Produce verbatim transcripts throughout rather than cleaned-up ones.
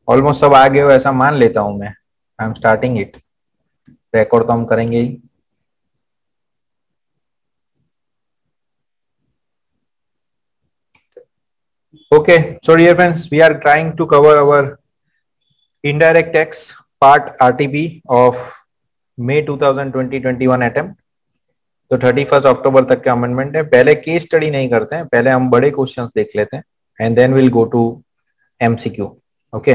Almost सब आ गए हो ऐसा मान लेता हूं मैं। I am starting it. Record तो हम करेंगे ही। Okay, so dear friends, we are trying to cover our indirect tax part RTP of May two thousand twenty twenty one attempt. तो थर्टी फर्स्ट अक्टूबर तक का अमेंडमेंट है। पहले case study नहीं करते हैं, पहले हम बड़े क्वेश्चंस देख लेते हैं and then will go to MCQ. Okay,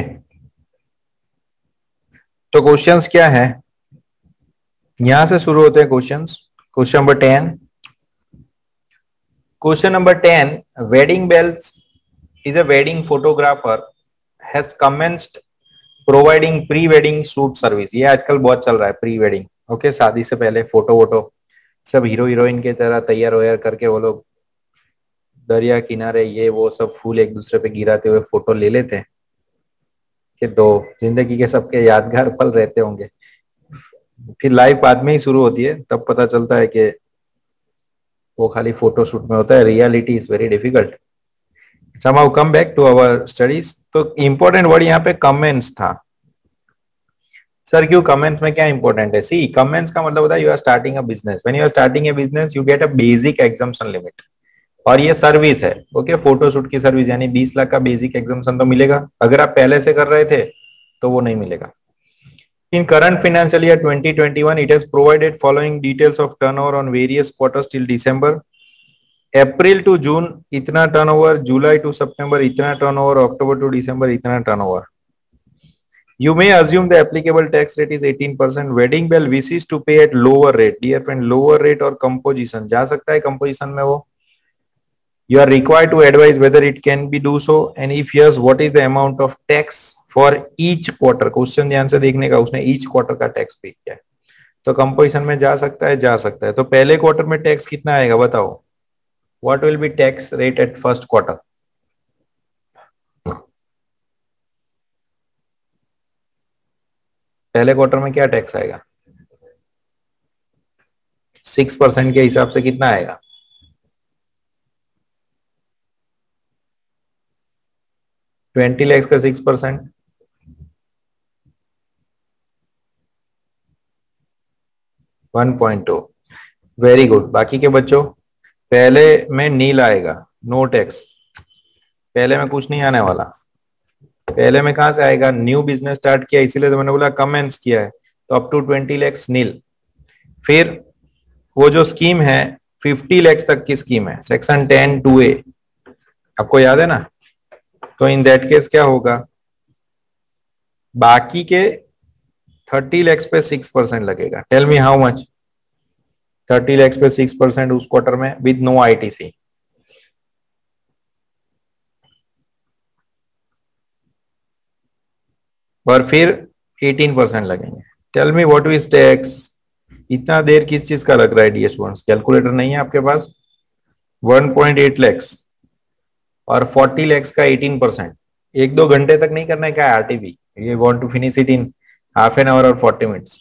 तो क्वेश्चंस क्या है, यहां से शुरू होते हैं questions. Question number ten. Question number ten, wedding bells is a wedding photographer has commenced providing pre wedding shoot service. ये आजकल बहुत चल रहा है, प्री वेडिंग। ओके, शादी से पहले फोटो वोटो सब हीरो हीरोइन की तरह तैयार वैयार करके वो लोग दरिया किनारे ये वो सब फूल एक दूसरे पे गिराते हुए फोटो ले लेते हैं कि दो जिंदगी के सबके यादगार पल रहते होंगे। फिर लाइफ बाद में ही शुरू होती है, तब पता चलता है कि वो खाली फोटो शूट में होता है, reality is very difficult. somehow come back to our studies। तो इंपॉर्टेंट वर्ड यहाँ पे कमेंट्स था। सर क्यों कमेंट्स में क्या इंपॉर्टेंट है? सी, कमेंट्स का मतलब होता है you are starting a business. When you are starting a business you get a basic exemption limit, और ये सर्विस है। ओके, फोटोशूट की सर्विस, यानी बीस लाख का बेसिक एग्जाम्पशन तो मिलेगा। अगर आप पहले से कर रहे थे तो वो नहीं मिलेगा। In current financial year twenty twenty-one, it has provided following details of turnover on various quarters till December. April to June इतना टर्नओवर, जुलाई टू सितंबर इतना टर्नओवर, अक्टूबर टू दिसंबर इतना turnover. You may assume the applicable tax rate is eighteen percent. Wedding bell wishes to pay at lower rate. Dear friend, lower rate और composition जा सकता है composition में वो? You are required to advise whether it can be do so, and if yes, what is the amount of tax for each quarter? Question ध्यान से देखने का, उसने each quarter का टैक्स पे किया है। तो कंपोजिशन में जा सकता है, जा सकता है। तो पहले क्वार्टर में टैक्स कितना आएगा बताओ? What will be tax rate at first quarter? पहले क्वार्टर में क्या टैक्स आएगा? सिक्स परसेंट के हिसाब से कितना आएगा? ट्वेंटी लैक्स का six percent, one point two. Very good. बाकी के बच्चों, पहले में नील आएगा, नो टैक्स। पहले में कुछ नहीं आने वाला। पहले में कहां से आएगा? न्यू बिजनेस स्टार्ट किया, इसीलिए तो मैंने बोला कमेंस किया है, तो up to twenty lakhs nil. फिर वो जो स्कीम है फिफ्टी लैक्स तक की स्कीम है, सेक्शन टेन टू ए, आपको याद है ना? तो इन दैट केस क्या होगा? बाकी के थर्टी लैक्स पे सिक्स परसेंट लगेगा। Tell me how much? Thirty lakhs पे सिक्स परसेंट उस क्वार्टर में विद नो आईटीसी। और फिर एटीन परसेंट लगेंगे। Tell me what is tax? इतना देर किस चीज का लग रहा है डियर स्टूडेंट्स? कैलकुलेटर नहीं है आपके पास? वन पॉइंट एट लैक्स और फोर्टी लैक्स का एटीन परसेंट। एक दो घंटे तक नहीं करना है क्या आरटीवी? ये want to finish it in half an hour और forty minutes.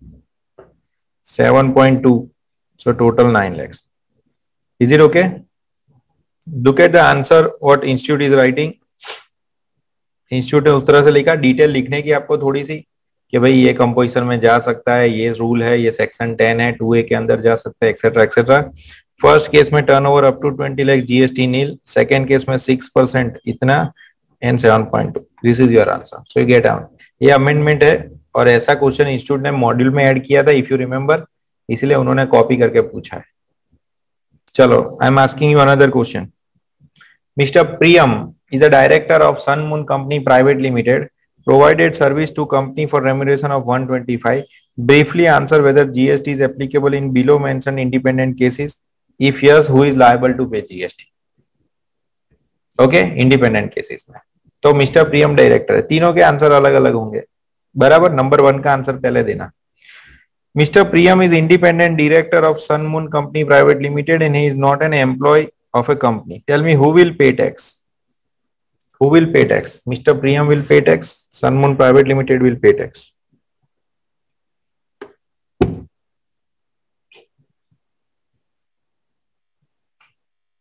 Seven point two, so total nine lakhs. Is it okay? Look at the answer what institute is writing. Institute ने उस तरह से लिखा, डिटेल लिखने की आपको थोड़ी सी कि भाई ये कंपोजिशन में जा सकता है, ये रूल है, ये सेक्शन टेन है, टू ए के अंदर जा सकता है, एक्सेट्रा एक्सेट्रा। फर्स्ट केस में turnover up to twenty lakh GST nil, second case में सिक्स परसेंट इतना, and seven point two. This is your answer. So you get out. ये अमेंडमेंट है और ऐसा क्वेश्चन इंस्टीट्यूट ने मॉड्यूल में ऐड किया था, इफ यू रिमेंबर, इसलिए उन्होंने कॉपी करके पूछा है। चलो, I am asking you another question. Mister Priyam is a director of Sun Moon Company Private Limited, provided service to company for remuneration of one twenty-five. Briefly answer whether G S T is applicable in below mentioned independent cases. If yes, who is liable to pay G S T? Okay, independent cases में तो mister प्रियम director है। तीनों के answer अलग अलग होंगे, बराबर। Number one का आंसर पहले देना। Mister Priyam is independent director of Sun Moon Company Private Limited and he is not an employee of a company. Tell me who will pay tax? Who will pay tax? Mister Priyam will pay tax. Sun Moon Private Limited will pay tax.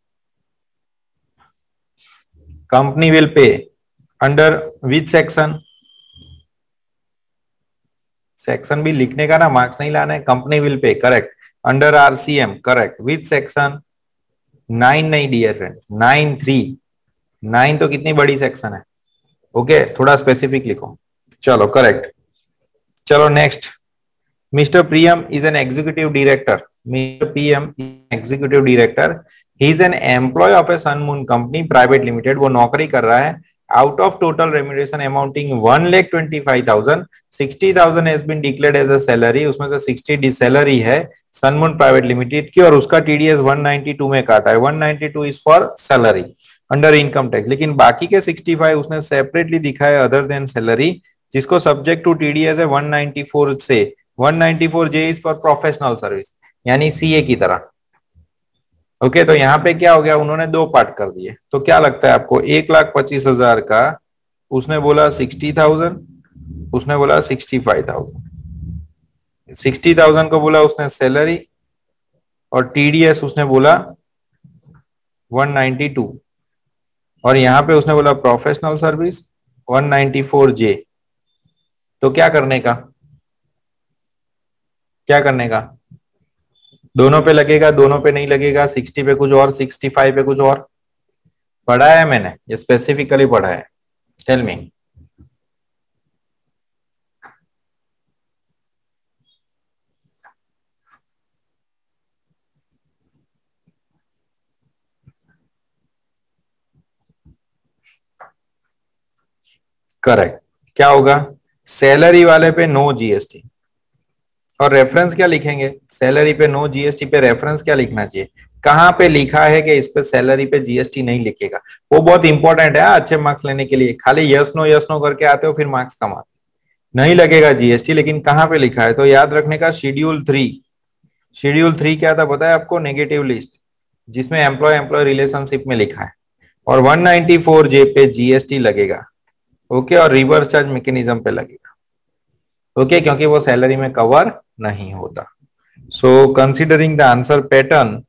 Company will pay under which section? Section भी लिखने का ना, marks नहीं लाना है। Company will pay, correct. Under RCM, correct. With section nine नहीं dear friends, nine three. Nine तो कितनी बड़ी सेक्शन है। ओके, थोड़ा स्पेसिफिक लिखो। चलो करेक्ट। चलो next. Mister Priyam is an executive director. Mister PM executive director, he is an employee of a Sunmoon company private limited. वो नौकरी कर रहा है। Out of total remuneration amounting one lakh twenty five thousand, sixty thousand has been declared as a salary. उसमें से sixty salary है सनमून private limited की, और उसका टीडीएस वन नाइंटी टू में काटा है। One ninety two is for salary under income tax. लेकिन बाकी के सिक्सटी फाइव उसने सेपरेटली दिखा है अदर देन सैलरी, जिसको सब्जेक्ट टू टीडीएस है वन नाइंटी फोर से। One ninety four J is for professional service, यानी सीए की तरह। ओके, तो यहाँ पे क्या हो गया, उन्होंने दो पार्ट कर दिए। तो क्या लगता है आपको, एक लाख पच्चीस हजार का उसने बोला सिक्सटी थाउजेंड, उसने बोला sixty five thousand. Sixty thousand को बोला उसने सैलरी, और टीडीएस उसने बोला वन नाइंटी टू, और यहाँ पे उसने बोला professional service one ninety four J. तो क्या करने का, क्या करने का, दोनों पे लगेगा, दोनों पे नहीं लगेगा, सिक्सटी पे कुछ और, सिक्सटी फाइव पे कुछ और। पढ़ा है मैंने, ये स्पेसिफिकली पढ़ा है। Tell me. करेक्ट। क्या होगा, सैलरी वाले पे नो जीएसटी, और रेफरेंस क्या लिखेंगे, सैलरी पे नो जीएसटी पे रेफरेंस क्या लिखना चाहिए, कहां पे लिखा है कि इस पे सैलरी पे जीएसटी नहीं लिखेगा। वो बहुत इंपॉर्टेंट है अच्छे मार्क्स लेने के लिए। खाली यस नो यस नो करके आते हो फिर मार्क्स कम आते, नहीं लगेगा जीएसटी, लेकिन कहां पे लिखा है। तो याद रखने का, शेड्यूल थ्री। शेड्यूल थ्री क्या था पता है आपको, नेगेटिव लिस्ट, जिसमें एम्प्लॉय एम्प्लॉय रिलेशनशिप में लिखा है। और वन नाइंटी फोर जे पे जीएसटी लगेगा। ओके, और रिवर्स चार्ज मैकेनिज्म पे लगेगा। ओके, क्योंकि वो सैलरी में कवर नहीं होता। So considering the answer pattern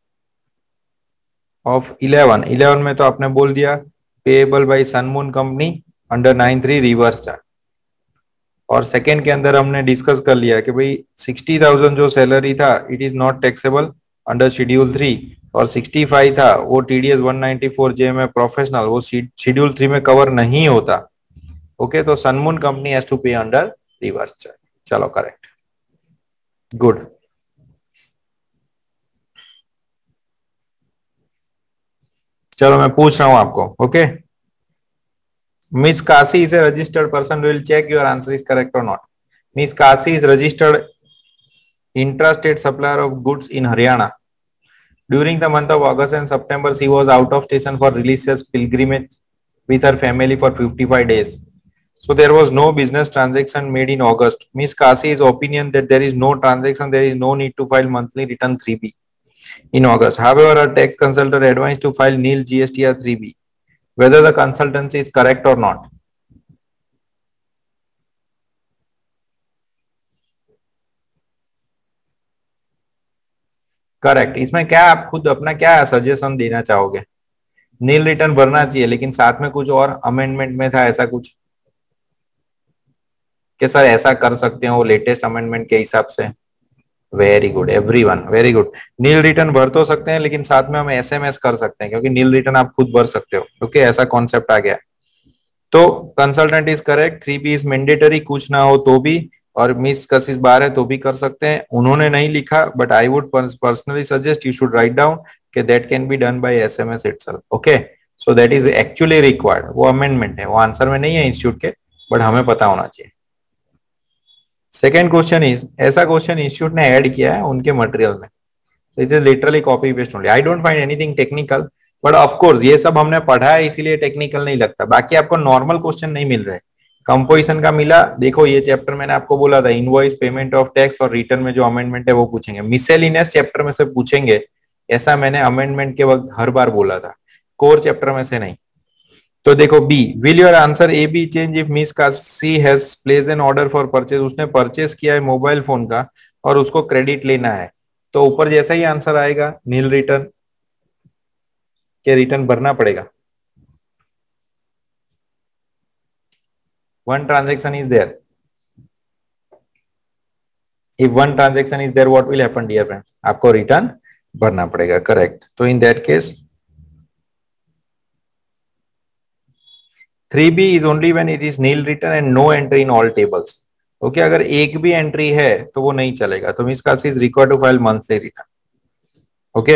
of eleven, eleven में तो आपने बोल दिया payable by Sunmoon company under nine three reverse charge. और सेकेंड के अंदर हमने डिस्कस कर लिया कि भाई सिक्सटी थाउजेंड जो सैलरी था it is not taxable under schedule three, और सिक्सटी फाइव था वो TDS one ninety four J में प्रोफेशनल, वो शेड्यूल थ्री में कवर नहीं होता। ओके, तो Sunmoon company has to pay under reverse charge. चलो करेक्ट, गुड। चलो मैं पूछ रहा हूं आपको। Okay, miss Kashi is a registered person, will check your answer is correct और not. Miss Kashi is registered intrastate supplier of goods in Haryana. During the month of August and September, she was out of station for religious pilgrimage with her family for fifty-five days. So there was no business transaction made in August. Miss Kasi's opinion that there is no transaction, there is no need to file monthly return three B in August. However, her tax consultant advised to file nil G S T or three B. Whether the consultancy is correct or not. Correct. इसमें क्या आप खुद अपना क्या suggestion देना चाहोगे। नील return भरना चाहिए, लेकिन साथ में कुछ और अमेंडमेंट में था ऐसा कुछ कि सर ऐसा कर सकते हो लेटेस्ट अमेंडमेंट के हिसाब से। Very good everyone, very good. Nil return भर तो सकते हैं, लेकिन साथ में हम एसएमएस कर सकते हैं, क्योंकि नील रिटर्न आप खुद भर सकते हो। ओके, ऐसा कॉन्सेप्ट आ गया। तो consultant is correct, three B is mandatory, कुछ ना हो तो भी, और मिस कशिश बार है तो भी कर सकते हैं। उन्होंने नहीं लिखा, but I would personally suggest you should write down कि that can be done by SMS itself. Okay, so that is actually required. वो अमेंडमेंट है, वो आंसर में नहीं है इंस्टीट्यूट के, बट हमें पता होना चाहिए। सेकेंड क्वेश्चन इज, ऐसा क्वेश्चन इंस्टीट्यूट ने ऐड किया है उनके मटेरियल में, it is literally copy paste only. I don't find anything technical, but of course ये सब हमने पढ़ा है इसीलिए टेक्निकल नहीं लगता। बाकी आपको नॉर्मल क्वेश्चन नहीं मिल रहे। कंपोजिशन का मिला, देखो ये चैप्टर मैंने आपको बोला था, इनवॉइस, पेमेंट ऑफ टैक्स और रिटर्न में जो अमेंडमेंट है वो पूछेंगे। मिसेलिनियस चैप्टर में से पूछेंगे, ऐसा मैंने अमेंडमेंट के वक्त हर बार बोला था, कोर चैप्टर में से नहीं। तो देखो B, will your answer A B change if miss Kashi has placed an order for purchase. उसने परचेज किया है मोबाइल फोन का और उसको क्रेडिट लेना है, तो ऊपर जैसा ही आंसर आएगा नील रिटर्न के रिटर्न भरना पड़ेगा। One transaction is there. If one transaction is there what will happen dear friend, आपको रिटर्न भरना पड़ेगा, करेक्ट। तो in that case three B is only when it is nil return and no entry in all tables. Okay, अगर एक भी entry है तो वो नहीं चलेगा। तो means Kashi is required to file monthly return. Okay,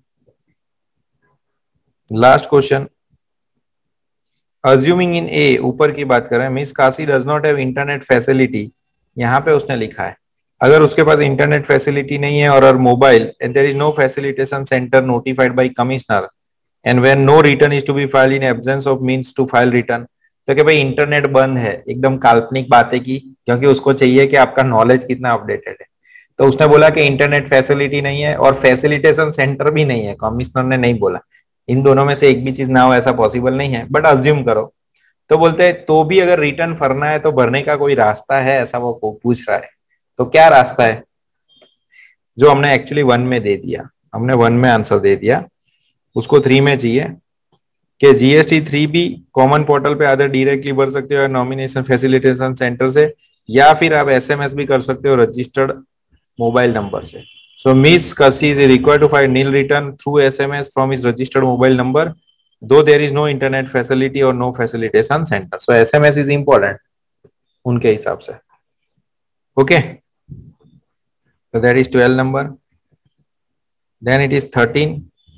last question, assuming in A, ऊपर की बात कर रहे हैं, miss Kashi does not have internet facility, यहाँ पे उसने लिखा है अगर उसके पास इंटरनेट फैसिलिटी नहीं है और mobile and there is no facilitation centre notified by commissioner and when no return is to be file in absence of means to file return. तो कि भाई इंटरनेट बंद है, एकदम काल्पनिक बातें की, क्योंकि उसको चाहिए कि आपका नॉलेज कितना अपडेटेड है। तो उसने बोला कि इंटरनेट फैसिलिटी नहीं है और फैसिलिटेशन सेंटर भी नहीं है, कमिश्नर ने नहीं बोला। इन दोनों में से एक भी चीज ना हो ऐसा पॉसिबल नहीं है, बट अज्यूम करो। तो बोलते हैं तो भी अगर रिटर्न भरना है तो भरने का कोई रास्ता है, ऐसा वो पूछ रहा है। तो क्या रास्ता है, जो हमने एक्चुअली वन में दे दिया, हमने वन में आंसर दे दिया, उसको थ्री में चाहिए कि GST three B common portal पे आधर डायरेक्टली भर सकते हो नॉमिनेशन फैसिलिटेशन सेंटर से, या फिर आप एसएमएस भी कर सकते हो रजिस्टर्ड मोबाइल नंबर से। So miss Kasi is required to file nil return through SMS from his registered mobile number though there is no internet facility और no facilitation centre. So SMS is important उनके हिसाब से। Okay, so that is twelve number, then it is thirteen।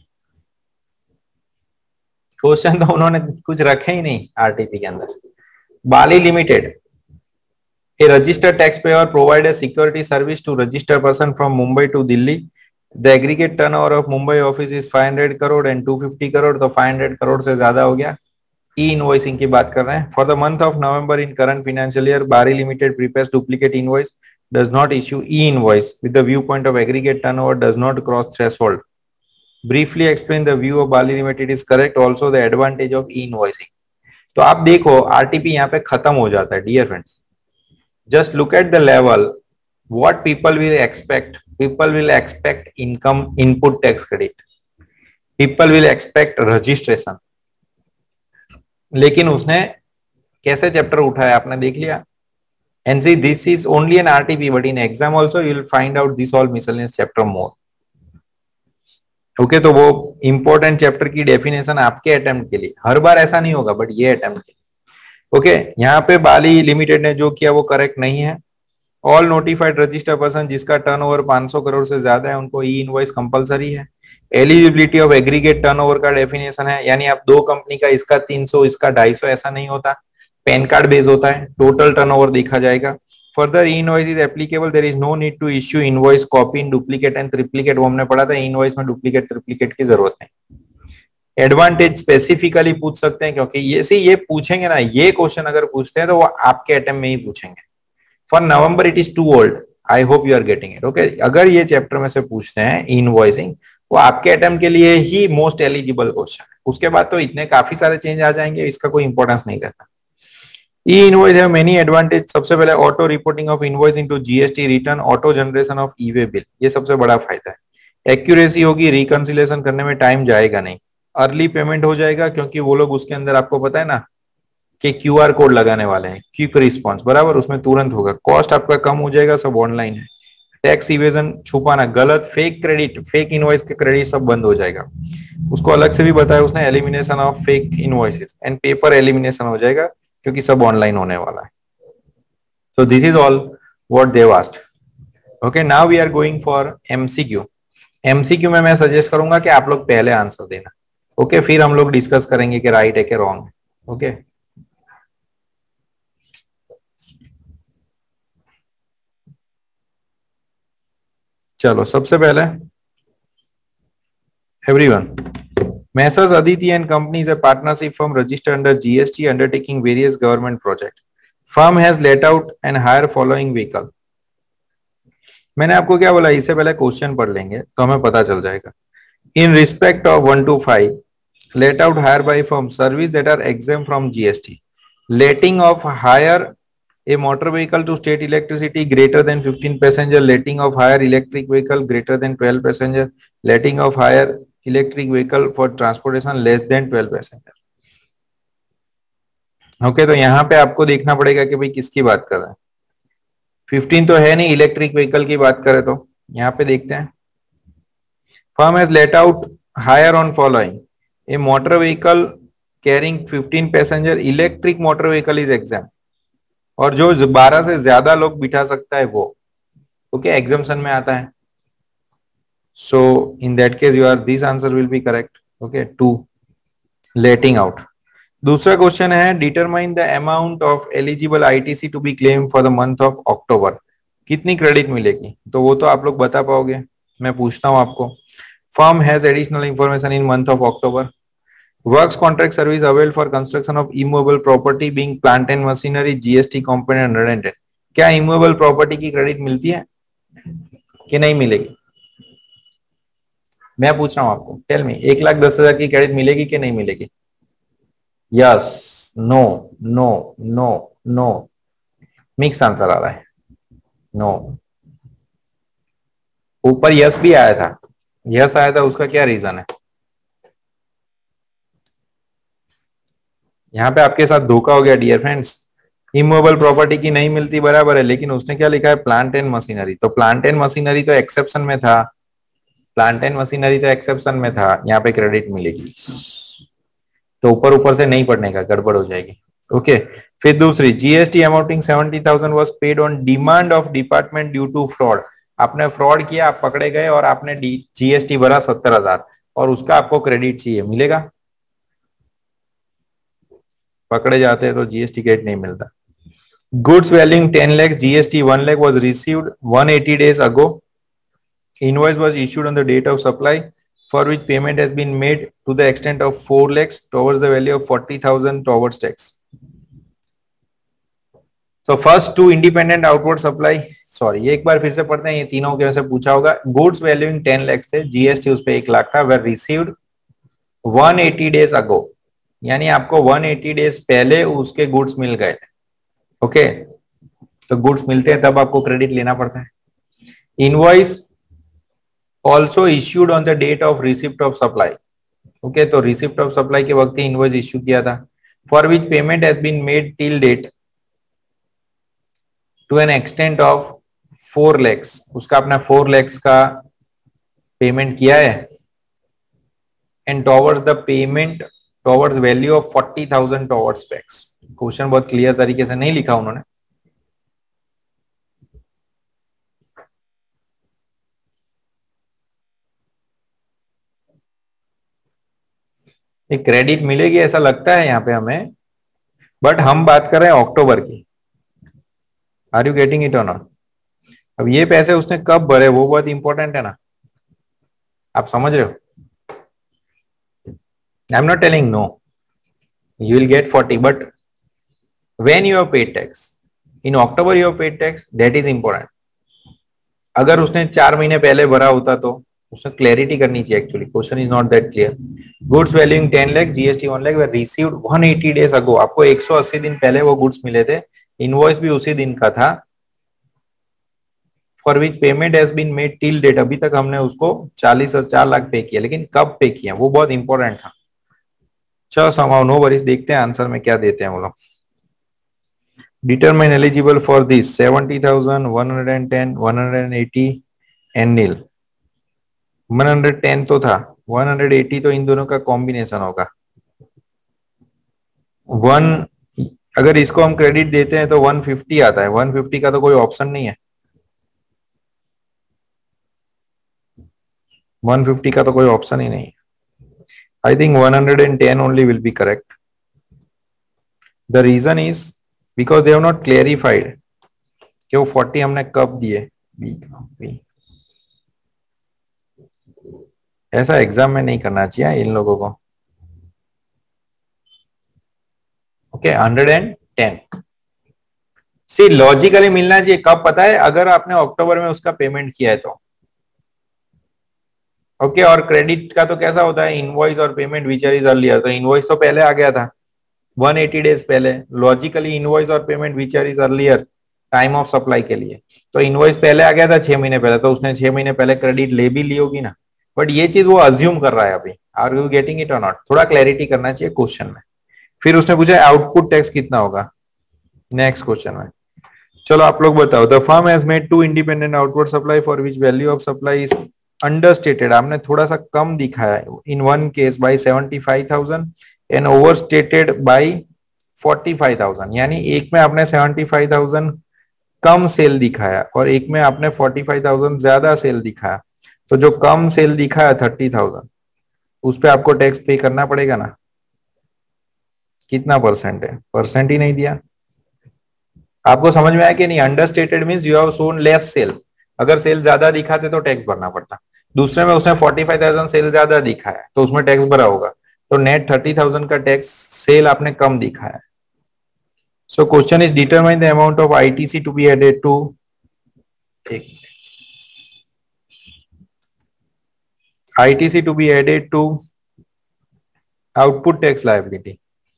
Question तो उन्होंने कुछ रखे ही नहीं आरटीपी के अंदर। Bali limited, a registered taxpayer provide a security service to registered person from Mumbai to Delhi, the aggregate turnover of Mumbai office is five hundred crore and two hundred fifty crore, तो five hundred crore से ज्यादा हो गया। ई invoicing की बात कर रहे हैं। For the month of November in current financial year Bari limited prepares duplicate invoice, does not issue e-invoice with the viewpoint of aggregate turnover does not cross threshold. Briefly explain the view of Bali Limited is correct, also the advantage of e-invoicing। तो आप देखो RTP यहाँ पे खत्म हो जाता है dear friends. Just look at the level, what people will expect. People will expect income input tax credit. People will expect registration. लेकिन उसने कैसे चैप्टर उठाया आपने देख लिया। And see, this is only an R T P, but in exam also you will find out this all miscellaneous chapter more. Okay, तो वो important chapter की definition आपके attempt के लिए, हर बार ऐसा नहीं होगा, but ये attempt के लिए। ओके okay, यहाँ पे बाली लिमिटेड ने जो किया वो करेक्ट नहीं है। ऑल नोटिफाइड रजिस्टर्ड पर्सन जिसका टर्नओवर पाँच सौ करोड़ से ज्यादा है उनको ई इनवॉइस कंपलसरी है। एलिजिबिलिटी ऑफ एग्रीगेट टर्नओवर का डेफिनेशन है, यानी आप दो कंपनी का, इसका तीन सौ इसका ढाई सौ, ऐसा नहीं होता, पैन कार्ड बेस होता है, टोटल टर्नओवर देखा जाएगा। Further e invoice is applicable, there is no need to issue invoice copy in duplicate and triplicate, वो हमने पढ़ा था, इनवॉइस में डुप्लीकेट ट्रिप्लीकेट की जरूरत नहीं। एडवांटेज स्पेसिफिकली पूछ सकते हैं, क्योंकि ये सी ये पूछेंगे ना, ये क्वेश्चन अगर पूछते हैं तो वो आपके अटेम्प्ट में ही पूछेंगे। For November it is too old, I hope you are getting it. Okay, अगर ये चैप्टर में से पूछते हैं इनवॉइसिंग, वो आपके अटेम्प्ट के लिए ही मोस्ट एलिजिबल क्वेश्चन है। उसके बाद तो इतने काफी सारे चेंज आ जाएंगे, इसका कोई इंपॉर्टेंस नहीं रहता। E invoice have many advantage. सबसे पहले auto reporting of invoice into GST return, auto generation of e way bill, ये सबसे बड़ा फायदा है। एक्यूरेसी होगी, रिकंसिलेशन करने में टाइम जाएगा नहीं। अर्ली पेमेंट हो जाएगा, क्योंकि वो लोग उसके अंदर आपको पता है ना कि क्यूआर कोड लगाने वाले हैं, क्विक रिस्पॉन्स बराबर, उसमें तुरंत होगा। कॉस्ट आपका कम हो जाएगा, सब ऑनलाइन है। टैक्स इवेजन, छुपाना, गलत फेक क्रेडिट, फेक इनवॉइस के क्रेडिट सब बंद हो जाएगा। उसको अलग से भी बताया उसने, elimination of fake invoices and paper elimination हो जाएगा, क्योंकि सब ऑनलाइन होने वाला है। So this is all what they asked. Okay, now we are going for MCQ. MCQ में मैं सजेस्ट करूंगा कि आप लोग पहले आंसर देना। ओके okay, फिर हम लोग डिस्कस करेंगे कि राइट है कि रॉन्ग है। Okay okay? चलो, सबसे पहले everyone, Messrs Aditi and company is a partnership firm registered under GST undertaking various government project. Firm has let out and hire following vehicle. मैंने आपको क्या बोला, इससे पहले क्वेश्चन पढ़ लेंगे तो हमें पता चल जाएगा। In respect of one two five, let out hire by firm service that are exempt from G S T. Letting of hire a motor vehicle to state electricity greater than fifteen passenger, letting of hire electric vehicle greater than twelve passenger, letting of hire electric vehicle for transportation less than twelve passenger. Okay okay, तो यहाँ पे आपको देखना पड़ेगा कि भाई किसकी बात कर रहा है। फिफ्टीन तो है नहीं, इलेक्ट्रिक व्हीकल की बात करें तो यहाँ पे देखते हैं। Firm has let out hire on following a motor vehicle carrying fifteen passenger, electric motor vehicle is exam, और जो बारह से ज्यादा लोग बिठा सकता है वो ओके okay, एग्जाम्शन में आता है। So in that case you are this answer will be correct okay to letting out. दूसरा क्वेश्चन है determine the amount of eligible ITC to be claim for the month of October, कितनी credit मिलेगी, तो वो तो आप लोग बता पाओगे, मैं पूछता हूं आपको। Firm has additional information in month of October, works contract service avail for construction of immovable property being plant and machinery, GST component hundred and ten. क्या इमूवेबल प्रॉपर्टी की क्रेडिट मिलती है कि नहीं मिलेगी? मैं पूछ रहा हूं आपको, टेल मी, एक लाख दस हजार की क्रेडिट मिलेगी कि नहीं मिलेगी? Yes, no, no, no, no, mix answer आ रहा है, नो। ऊपर यस भी आया था, यस आया था, उसका क्या रीजन है? यहां पे आपके साथ धोखा हो गया डियर फ्रेंड्स, इमूवेबल प्रॉपर्टी की नहीं मिलती बराबर है, लेकिन उसने क्या लिखा है प्लांट एंड मशीनरी, तो प्लांट एंड मशीनरी तो एक्सेप्शन में था, प्लांट एंड मशीनरी तो एक्सेप्शन में था, यहाँ पे क्रेडिट मिलेगी, तो ऊपर ऊपर से नहीं पढ़ने का, गड़बड़ हो जाएगी ओके। फिर दूसरी, GST amounting seventy thousand was paid on demand of department due to fraud, आपने फ्रॉड किया, आप पकड़े गए और आपने जीएसटी भरा सत्तर हजार और उसका आपको क्रेडिट चाहिए, मिलेगा? पकड़े जाते हैं तो जीएसटी क्रेडिट नहीं मिलता। Goods valuing ten lakh, GST one lakh was received one eighty days ago, invoice was issued on the date of supply for which payment has been made to the extent of four lakhs towards the value of forty thousand towards tax. So first two independent outward supply, sorry एक बार फिर से पढ़ते हैं, ये तीनों के वैसे पूछा होगा। गुड्स वैल्यूइंग टेन lakhs थे, जीएसटी उस पे एक लाख था, were received one eighty days ago, यानी आपको वन एटी days पहले उसके गुड्स मिल गए ओके okay? तो गुड्स मिलते हैं तब आपको क्रेडिट लेना पड़ता है। Invoice also issued on the date of receipt of supply, okay, तो receipt of supply के वक्त ही invoice issue किया था, for which payment has been made till date to an extent of four lakhs, उसका अपना फोर lakhs का payment किया है, and towards the payment towards value of forty thousand towards tax। Question बहुत clear तरीके से नहीं लिखा उन्होंने, क्रेडिट मिलेगी ऐसा लगता है यहाँ पे हमें, बट हम बात कर रहे हैं अक्टूबर की। Are you getting it or not? अब ये पैसे उसने कब भरे वो बहुत इंपॉर्टेंट है ना, आप समझ रहे हो? I am not telling no, you will get forty, but when you have paid tax in October, you have paid tax, that is important. अगर उसने चार महीने पहले भरा होता तो उसने क्लैरिटी करनी चाहिए, actually question is not that clear. Goods valuing ten lakh, GST one lakh, were received one eighty days ago, आपको एक सौ अस्सी दिन पहले वो गुड्स मिले थे, इनवॉइस भी उसी दिन का था, for which payment has been made till date, अभी तक हमने उसको चालीस और चार लाख पे किया, लेकिन कब पे किया वो बहुत इंपॉर्टेंट था। चलो समाउ नो वरीज, देखते हैं आंसर में क्या देते हैं वो लोग। Determine eligible for this seventy thousand, one hundred ten, one hundred eighty and nil. One hundred ten तो था, वन हंड्रेड एटी तो इन दोनों का कॉम्बिनेशन होगा। वन, अगर इसको हम क्रेडिट देते हैं तो वन फिफ्टी आता है, वन फिफ्टी का तो कोई ऑप्शन नहीं है, वन फिफ्टी का तो कोई ऑप्शन ही नहीं है। I think one hundred ten only will be correct. The reason is because they have not clarified कि वो फोर्टी हमने कब दिए। ऐसा एग्जाम में नहीं करना चाहिए इन लोगों को okay. Hundred and ten see logically मिलना चाहिए, कब पता है? अगर आपने अक्टूबर में उसका पेमेंट किया है तो ओके okay, और क्रेडिट का तो कैसा होता है, इनवॉइस और पेमेंट विच इज अर्लियर, तो इनवॉइस तो पहले आ गया था वन एटी डेज पहले, लॉजिकली इनवॉइस और payment which is earlier time of supply के लिए, तो इनवॉइस पहले आ गया था छह महीने पहले, तो उसने छह महीने पहले क्रेडिट ले भी ली होगी ना, बट ये चीज वो अज्यूम कर रहा है अभी। Are you getting it or not? थोड़ा क्लैरिटी करना चाहिए क्वेश्चन में। फिर उसने पूछा आउटपुट टैक्स कितना होगा नेक्स्ट क्वेश्चन में। चलो आप लोग बताओ। The firm has made two independent outward supply for which value of supply is understated. आपने थोड़ा सा कम दिखाया है in one case by seventy five thousand and overstated by forty five thousand. यानी एक में आपने सेवेंटी फाइव थाउजेंड कम सेल दिखाया और एक में आपने फोर्टी फाइव थाउजेंड ज्यादा सेल दिखाया। तो जो कम सेल दिखाया थर्टी थाउजेंड उस पे आपको टैक्स पे करना पड़ेगा ना। कितना परसेंट है? परसेंट ही नहीं दिया। आपको समझ में आया कि नहीं? Understated means you have shown less sale. अगर सेल ज्यादा दिखाते तो टैक्स भरना पड़ता। दूसरे में उसने फोर्टी फाइव थाउजेंड सेल ज्यादा दिखाया तो उसमें टैक्स भरा होगा। तो नेट थर्टी थाउजेंड का टैक्स सेल आपने कम दिखाया। So question is determine the amount of ITC to be added to ITC to be added to output tax liability.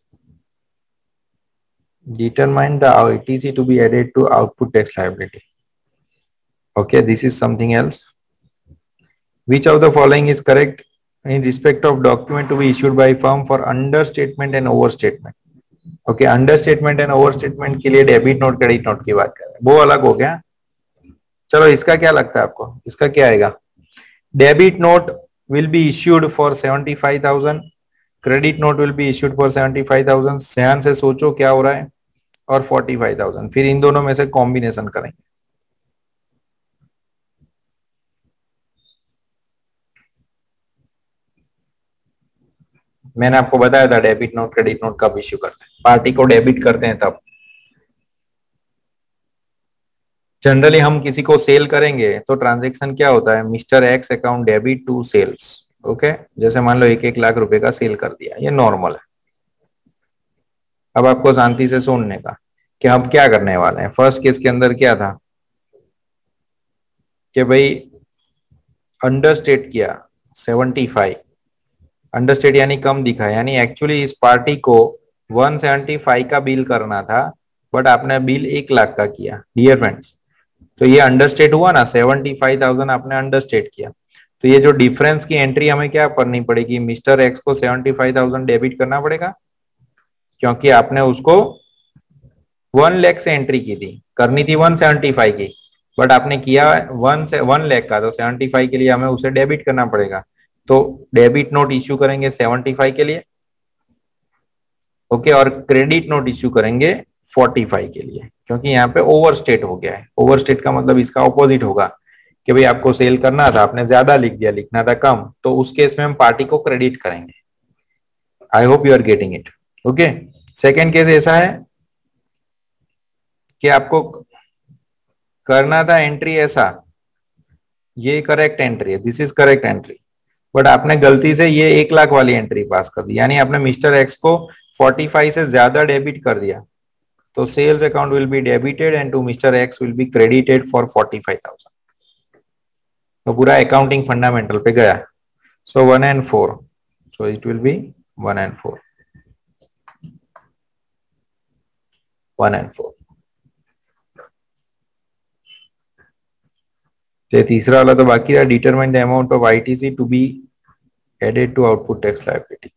Determine the I T C to be added to output tax liability. Okay, this is something else. Which of the following is correct in respect of document to be issued by firm for understatement and overstatement? Okay, understatement and overstatement के लिए debit note credit note की बात कर रहे हैं, वो अलग हो गया। चलो इसका क्या लगता है आपको? इसका क्या आएगा? Debit note will be issued for seventy five thousand, credit note will be issued for seventy five thousand. ध्यान से सोचो क्या हो रहा है। और फोर्टी फाइव थाउजेंड, फिर इन दोनों में से कॉम्बिनेशन करेंगे। मैंने आपको बताया था डेबिट नोट क्रेडिट नोट कब इश्यू करते हैं। पार्टी को डेबिट करते हैं तब। जनरली हम किसी को सेल करेंगे तो ट्रांजैक्शन क्या होता है? Mr X account debit to sales. Okay, जैसे मान लो एक एक लाख रुपए का सेल कर दिया, ये नॉर्मल है। अब आपको शांति से सुनने का कि हम क्या करने वाले हैं। फर्स्ट केस के अंदर क्या था कि भाई अंडरस्टेट किया सेवेंटी फाइव, अंडरस्टेट यानी कम दिखा, यानी एक्चुअली इस पार्टी को वन सेवेंटी फाइव का बिल करना था बट आपने बिल एक लाख का किया। डियर फ्रेंड्स, तो ये अंडरस्टेट हुआ ना, सेवेंटी फाइव थाउजेंड आपने अंडरस्टेट किया। तो ये जो डिफरेंस की एंट्री हमें क्या करनी पड़ेगी? मिस्टर एक्स को सेवेंटी फाइव थाउजेंड डेबिट करना पड़ेगा क्योंकि आपने उसको वन लाख से एंट्री की थी, करनी थी वन सेवेंटी फाइव की, बट आपने किया वन से वन लाख का, तो सेवेंटी फाइव के लिए हमें उसे डेबिट करना पड़ेगा। तो डेबिट नोट इश्यू करेंगे सेवेंटी फाइव के लिए, ओके, और क्रेडिट नोट इश्यू करेंगे फोर्टी फाइव के लिए, क्योंकि यहाँ पे ओवरस्टेट हो गया है। ओवरस्टेट का मतलब इसका ऑपोजिट होगा कि भाई आपको सेल करना था, आपने ज्यादा लिख दिया, लिखना था कम, तो उस केस में हम पार्टी को क्रेडिट करेंगे। I hope you are getting it. Okay, second case ऐसा है कि आपको करना था एंट्री ऐसा, ये करेक्ट एंट्री है, this is correct entry, but आपने गलती से ये एक लाख वाली एंट्री पास कर दी, यानी आपने मिस्टर एक्स को फोर्टी फाइव से ज्यादा डेबिट कर दिया। तो sales account will be debited and to Mr X will be credited for forty five thousand. तो पूरा अकाउंटिंग फंडामेंटल पे गया। So one and four, so it will be one and four, one and four. तो तीसरा वाला तो बाकी रहा, determine the amount of ITC to be added to output tax liability.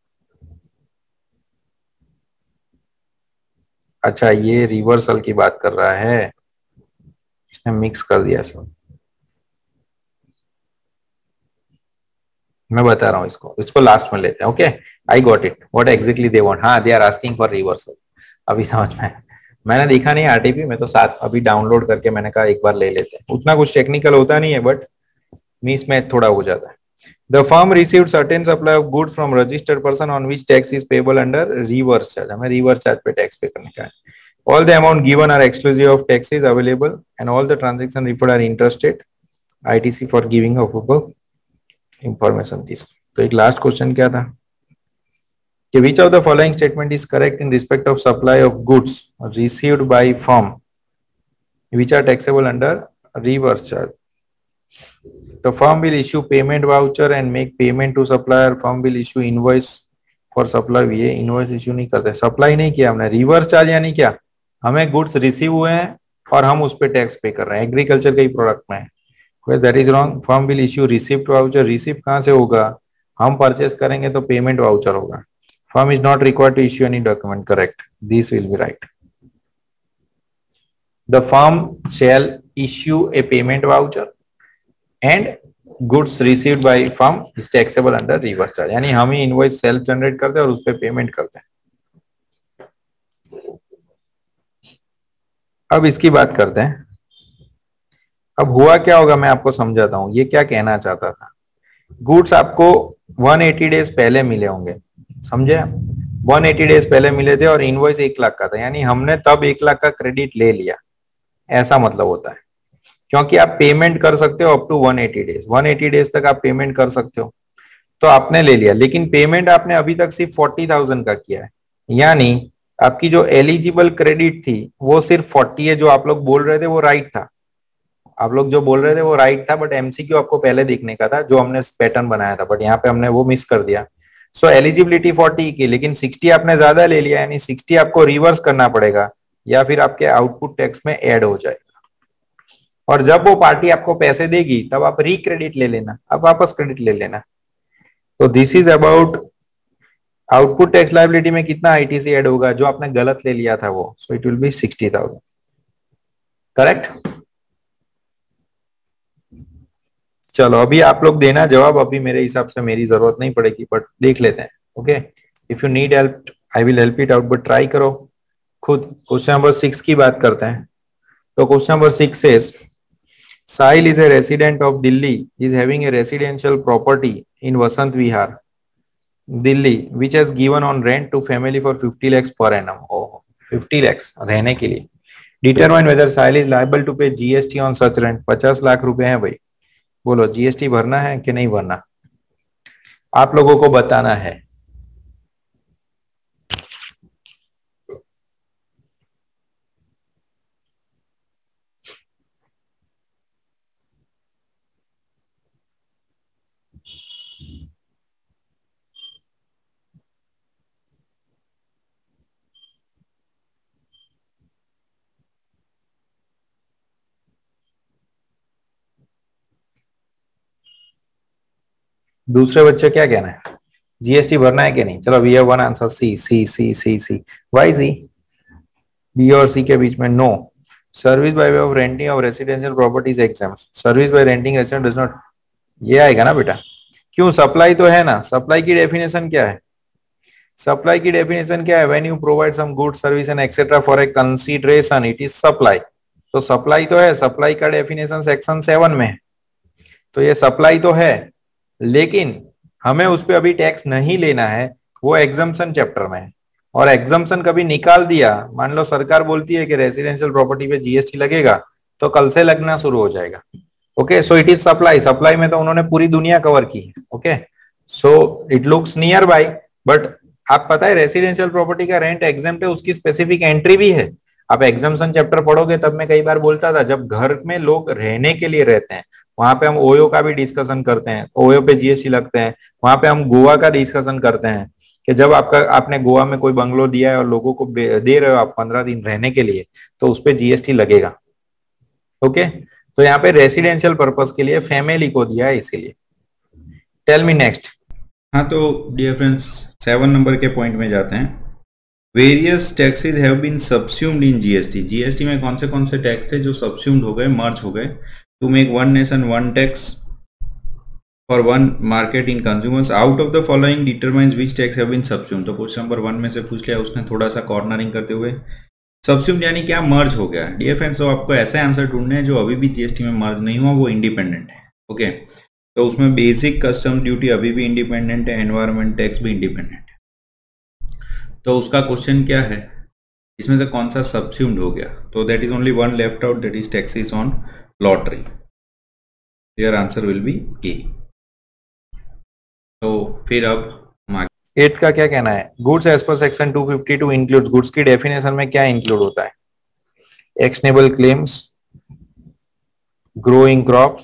अच्छा, ये रिवर्सल की बात कर रहा है, इसने मिक्स कर दिया सब। मैं बता रहा हूँ इसको, इसको लास्ट में लेते हैं। Okay, I got it, what exactly they want. हाँ, they are asking for reversal. अभी समझ में, मैंने देखा नहीं आरटीपी में, तो साथ अभी डाउनलोड करके मैंने कहा एक बार ले लेते हैं। उतना कुछ टेक्निकल होता नहीं है, बट मिस में थोड़ा हो जाता है। The firm received certain supply of goods from registered person on which tax is payable under reverse charge. हमें रिवर्स चार्ज पे टैक्स पे करने का है। All the amount given are exclusive of taxes available and all the transaction report are interested I T C for giving of above information this। तो एक last question क्या था कि which of the following statement is correct in respect of supply of goods received by firm which are taxable under reverse charge। The firm will issue payment voucher and make payment to supplier। Firm will issue invoice for supply। ये invoice issue नहीं करते, supply नहीं किया हमने। reverse charge यानी क्या? हमें goods receive हुए हैं और हम उस पर टैक्स पे कर रहे हैं, एग्रीकल्चर के ही प्रोडक्ट में है। That is wrong. Firm will issue receipt voucher. Receipt कहां से होगा? हम परचेस करेंगे तो पेमेंट वाउचर होगा। Firm is not required to issue any document. Correct, this will be right. The firm shall issue a payment voucher and goods received by firm is taxable under reverse charge, यानी हम ही invoice self generate करते हैं और उस पर payment करते हैं। अब इसकी बात करते हैं। अब हुआ क्या होगा मैं आपको समझाता हूं, ये क्या कहना चाहता था। गुड्स आपको एक सौ अस्सी डेज पहले मिले होंगे, समझे? एक सौ अस्सी डेज पहले मिले थे और इनवॉइस एक लाख का था, यानी हमने तब एक लाख का क्रेडिट ले लिया, ऐसा मतलब होता है। क्योंकि आप पेमेंट कर सकते हो अप टू एक सौ अस्सी डेज, एक सौ अस्सी डेज तक आप पेमेंट कर सकते हो, तो आपने ले लिया। लेकिन पेमेंट आपने अभी तक सिर्फ चालीस हज़ार का किया है, यानी आपकी जो एलिजिबल क्रेडिट थी वो सिर्फ चालीस है। जो आप लोग बोल रहे थे वो राइट था, आप लोग जो बोल रहे थे वो राइट था, बट एमसीक्यू आपको पहले देखने का था जो हमने पैटर्न बनाया था, बट यहाँ पे हमने वो मिस कर दिया। सो एलिजिबिलिटी चालीस की, लेकिन साठ आपने ज्यादा ले लिया, यानी साठ आपको रिवर्स करना पड़ेगा या फिर आपके आउटपुट टैक्स में ऐड हो जाएगा। और जब वो पार्टी आपको पैसे देगी तब आप रिक्रेडिट ले लेना, अब वापस क्रेडिट ले लेना। तो this is about output tax liability में कितना आईटीसी ऐड होगा जो आपने गलत ले लिया था वो, so it will be sixty thousand. Correct? चलो अभी आप लोग देना जवाब, अभी मेरे हिसाब से मेरी जरूरत नहीं पड़ेगी, बट देख लेते हैं। Okay, if you need help I will help it out, but try करो खुद। क्वेश्चन नंबर सिक्स की बात करते हैं। तो question number six says Sahil is a resident of Delhi, is having a residential property in Vasant Vihar Delhi which has given on rent to family for fifty lakhs per annum. Oh, fifty lakhs रहने के लिए। Determine whether Sahil is liable to pay GST on such rent. पचास लाख रुपए हैं भाई, बोलो GST भरना है कि नहीं भरना, आप लोगों को बताना है। दूसरे बच्चे क्या कहना है, जीएसटी भरना है कि नहीं? चलो we have one answer, C C C C C. Why C? B और सी के बीच में no. Service by way of renting of residential properties exempt. Service by renting resident does not, ये आएगा ना बेटा। क्यों? सप्लाई तो है ना। सप्लाई की डेफिनेशन क्या है? सप्लाई की डेफिनेशन क्या है? When you provide some good service and etcetera for a consideration it is supply. तो सप्लाई तो है, सप्लाई का डेफिनेशन सेक्शन सेवन में है, तो ये सप्लाई तो है, लेकिन हमें उस पर अभी टैक्स नहीं लेना है, वो एग्जम्पशन चैप्टर में है। और एग्जम्पशन कभी निकाल दिया, मान लो सरकार बोलती है कि रेसिडेंशियल प्रॉपर्टी पे जीएसटी लगेगा, तो कल से लगना शुरू हो जाएगा। Okay, so it is supply. Supply में तो उन्होंने पूरी दुनिया कवर की है। Okay, so it looks near by, but आप पता है रेसिडेंशियल प्रॉपर्टी का रेंट एग्जाम्प्ट है, उसकी स्पेसिफिक एंट्री भी है। आप एग्जम्पशन चैप्टर पढ़ोगे तब मैं कई बार बोलता था, जब घर में लोग रहने के लिए रहते हैं वहां पे हम ओयो का भी डिस्कशन करते हैं, ओयो पे जीएसटी लगते हैं। वहां पे हम गोवा का डिस्कशन करते हैं कि जब आपका आपने गोवा में कोई बंगलो दिया है और लोगों को दे रहे हो आप पंद्रह दिन रहने के लिए, तो उस पर जीएसटी लगेगा। ओके, तो यहाँ पे रेसिडेंशियल पर्पस के लिए फैमिली को दिया है इसीलिए। Tell me next. हाँ, तो डियर फ्रेंड्स सेवन नंबर के पॉइंट में जाते हैं। Various taxes have been subsumed in GST. GST में कौन से कौन से टैक्स थे जो सबस्यूम्ड हो गए, मर्ज हो गए to make one nation one tax for one market in consumers. Out of the following determines which tax have been subsumed. तो क्वेश्चन नंबर वन में से पूछ लिया उसने, थोड़ा सा कॉर्नरिंग करते हुए। सबस्यूम्ड यानी क्या? मर्ज हो गया। डियर फ्रेंड्स, तो आपको ऐसे आंसर ढूंढने हैं जो अभी भी जीएसटी में मर्ज नहीं हुआ, वो इंडिपेंडेंट है। Okay okay? तो उसमें बेसिक कस्टम ड्यूटी अभी भी इंडिपेंडेंट है, एनवायरमेंट टैक्स भी इंडिपेंडेंट है। तो उसका क्वेश्चन क्या है, इसमें से कौन सा सबस्यूम्ड हो गया? तो that is only one left out, that is taxes on lottery. Their answer will be A. तो फिर अब एट का क्या कहना है? Goods as per section two fifty two includes. Goods की डेफिनेशन में क्या इंक्लूड होता है? Actionable claims, growing crops,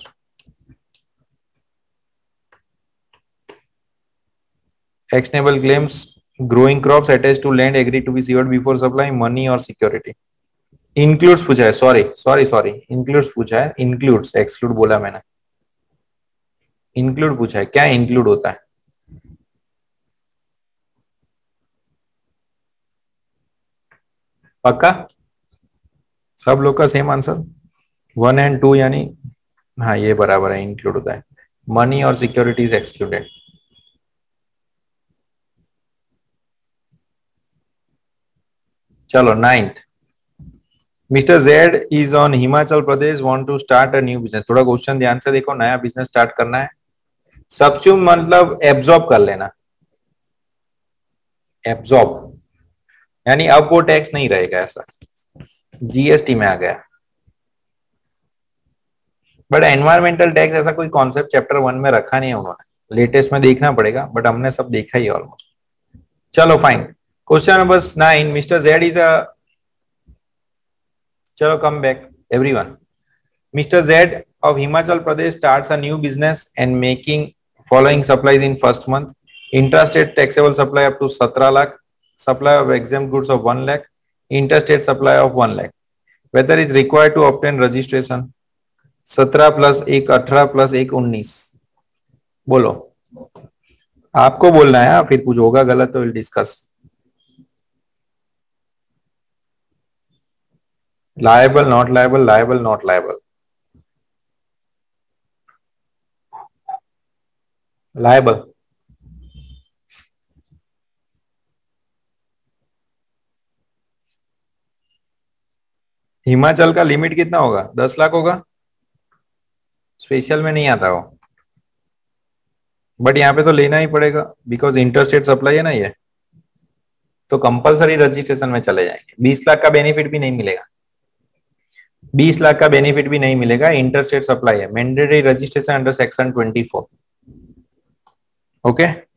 actionable claims, growing crops attached to land agreed to be severed before supply, money और security। includes पूछा है, sorry sorry sorry includes पूछा है, includes, exclude बोला मैंने, include पूछा है। क्या include होता है? पक्का? सब लोग का same answer one and two, यानी हाँ ये बराबर है, इंक्लूड होता है। मनी और सिक्योरिटीज एक्सक्लूडेड। चलो ninth, mister Z is on Himachal Pradesh, want to start a new business. थोड़ा क्वेश्चन ध्यान से देखो, नया बिजनेस स्टार्ट करना है। सबस्यूम मतलब एब्जॉर्ब कर लेना, एब्जॉर्ब यानी अब वो टैक्स नहीं रहेगा, ऐसा जीएसटी में आ गया। बट एनवायरमेंटल टैक्स ऐसा कोई कॉन्सेप्ट चैप्टर वन में रखा नहीं है उन्होंने, लेटेस्ट में देखना पड़ेगा, बट हमने सब देखा ही ऑलमोस्ट। चलो fine, question number nine, mister Z is a, चलो come back everyone. Mister Z of Himachal Pradesh starts a new business and making following supplies in first month. Intrastate taxable supply up to seventeen lakh, supply of exempt goods of one lakh, interstate supply of one lakh. Whether is required to obtain registration? सत्रह plus एक अठारह plus एक उन्नीस। बोलो, आपको बोलना है, फिर कुछ होगा गलत तो will discuss. Liable not liable, liable not liable, liable. Himachal का लिमिट कितना होगा? दस लाख होगा, स्पेशल में नहीं आता हो, बट यहाँ पे तो लेना ही पड़ेगा बिकॉज इंटरस्टेट सप्लाई है ना ये, तो कंपलसरी रजिस्ट्रेशन में चले जाएंगे। बीस लाख का बेनिफिट भी नहीं मिलेगा, बीस लाख का बेनिफिट भी नहीं मिलेगा, इंटरस्टेट सप्लाई है। Mandatory registration under section twenty four. Okay.